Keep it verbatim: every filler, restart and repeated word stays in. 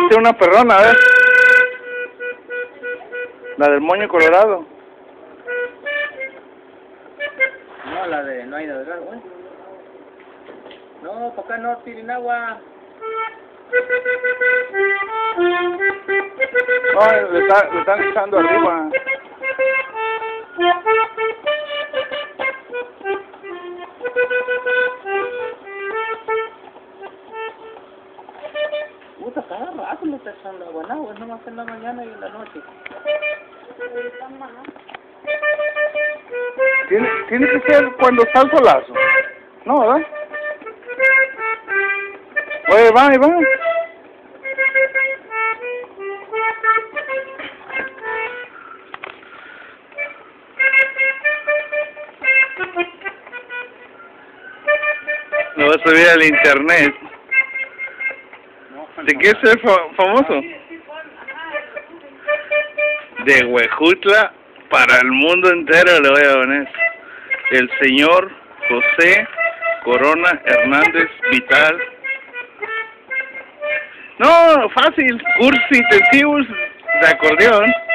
Esta es una perrona, a ver. La del moño colorado. No, la de... no hay de verdad, güey. No, para acá no tienen agua. No, le, está, le están echando arriba. Puta, cada rato le está echando agua, no, güey, nomás en la mañana y en la noche. Tiene, tiene que ser cuando está el solazo. No, ¿verdad? Oye, va, va. Lo voy a subir al internet. ¿De qué es ser fa famoso? De Huejutla para el mundo entero le voy a poner. El señor José Corona Hernández Vital. No, fácil. Cursos intensivos de acordeón.